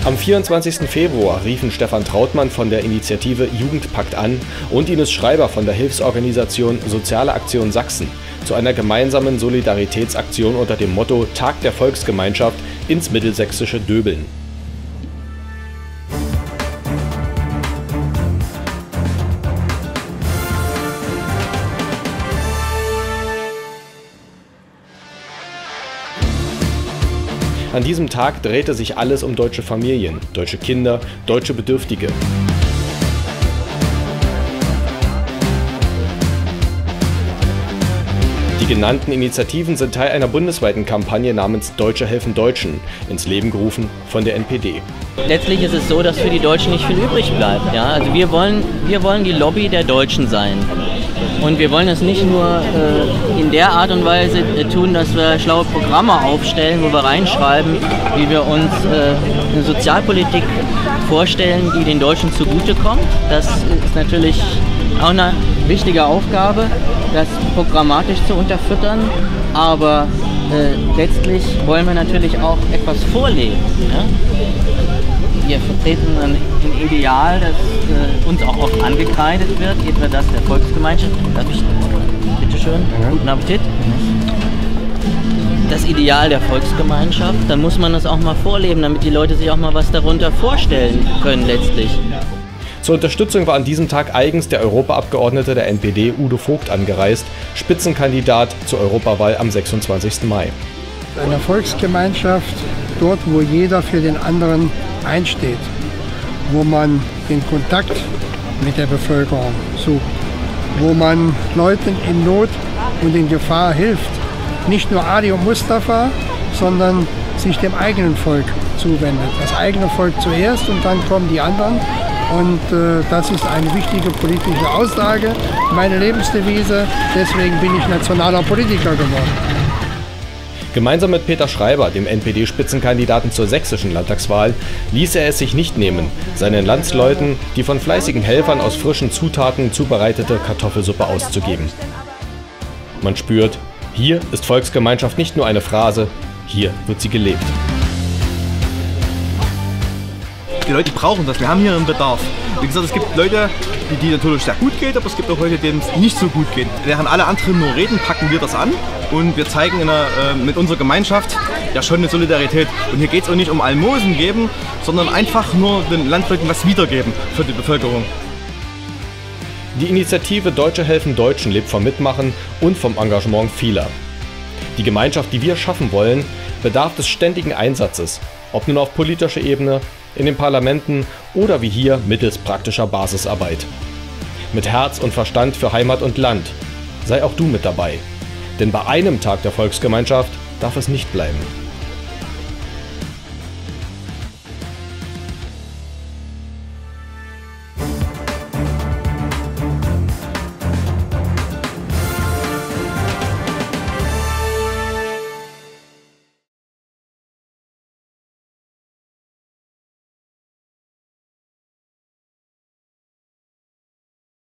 Am 24. Februar riefen Stefan Trautmann von der Initiative Jugendpakt an und Ines Schreiber von der Hilfsorganisation Soziale Aktion Sachsen zu einer gemeinsamen Solidaritätsaktion unter dem Motto Tag der Volksgemeinschaft ins mittelsächsische Döbeln. An diesem Tag drehte sich alles um deutsche Familien, deutsche Kinder, deutsche Bedürftige. Die genannten Initiativen sind Teil einer bundesweiten Kampagne namens Deutsche helfen Deutschen, ins Leben gerufen von der NPD. Letztlich ist es so, dass für die Deutschen nicht viel übrig bleibt. Ja? Also wir wollen die Lobby der Deutschen sein. Und wir wollen das nicht nur in der Art und Weise tun, dass wir schlaue Programme aufstellen, wo wir reinschreiben, wie wir uns eine Sozialpolitik vorstellen, die den Deutschen zugutekommt. Das ist natürlich auch eine wichtige Aufgabe, das programmatisch zu unterfüttern. Aber letztlich wollen wir natürlich auch etwas vorleben. Ja? Wir vertreten ein Ideal, das uns auch oft angekreidet wird, etwa das der Volksgemeinschaft. Darf ich? Bitte schön. Guten Appetit. Das Ideal der Volksgemeinschaft, dann muss man das auch mal vorleben, damit die Leute sich auch mal was darunter vorstellen können letztlich. Zur Unterstützung war an diesem Tag eigens der Europaabgeordnete der NPD Udo Vogt angereist, Spitzenkandidat zur Europawahl am 26. Mai. Eine Volksgemeinschaft, dort wo jeder für den anderen einsteht, wo man den Kontakt mit der Bevölkerung sucht, wo man Leuten in Not und in Gefahr hilft. Nicht nur Ali und Mustafa, sondern sich dem eigenen Volk zuwendet. Das eigene Volk zuerst und dann kommen die anderen. Und das ist eine wichtige politische Aussage, meine Lebensdevise. Deswegen bin ich nationaler Politiker geworden. Gemeinsam mit Peter Schreiber, dem NPD-Spitzenkandidaten zur sächsischen Landtagswahl, ließ er es sich nicht nehmen, seinen Landsleuten die von fleißigen Helfern aus frischen Zutaten zubereitete Kartoffelsuppe auszugeben. Man spürt, hier ist Volksgemeinschaft nicht nur eine Phrase, hier wird sie gelebt. Die Leute brauchen das, wir haben hier einen Bedarf. Wie gesagt, es gibt Leute, die natürlich sehr gut geht, aber es gibt auch Leute, denen es nicht so gut geht. Während alle anderen nur reden, packen wir das an und wir zeigen mit unserer Gemeinschaft ja schon eine Solidarität. Und hier geht es auch nicht um Almosen geben, sondern einfach nur den Landleuten was wiedergeben für die Bevölkerung. Die Initiative Deutsche helfen Deutschen lebt vom Mitmachen und vom Engagement vieler. Die Gemeinschaft, die wir schaffen wollen, bedarf des ständigen Einsatzes, ob nun auf politischer Ebene, in den Parlamenten oder wie hier mittels praktischer Basisarbeit. Mit Herz und Verstand für Heimat und Land. Sei auch du mit dabei. Denn bei einem Tag der Volksgemeinschaft darf es nicht bleiben.